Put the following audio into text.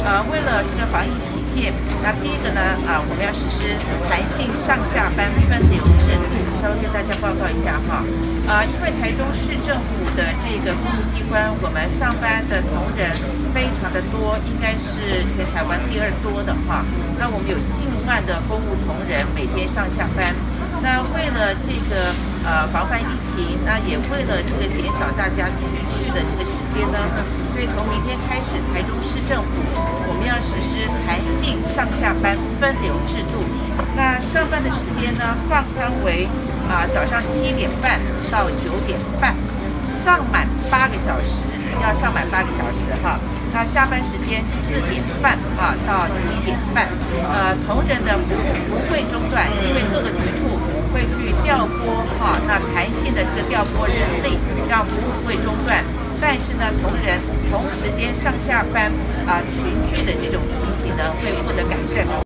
为了这个防疫起见，那第一个呢，我们要实施弹性上下班分流制度。稍微跟大家报告一下哈，因为台中市政府的这个公务机关，我们上班的同仁非常的多，应该是全台湾第2多的哈。那我们有近万的公务同仁每天上下班。那为了这个防范疫情，那也为了这个减少大家群聚的这个时间呢，所以从明天开始，台中市政府我们要实施弹性上下班分流制度。那上班的时间呢，放宽为早上7点半到9点半，上满8个小时，要上满8个小时哈。那下班时间4点半到7点半，同仁的服务不会中断，因为各个局处会去调拨那弹性的这个调拨人力，让服务不会中断。但是呢，同仁同时间上下班群聚的这种情形呢，会获得改善。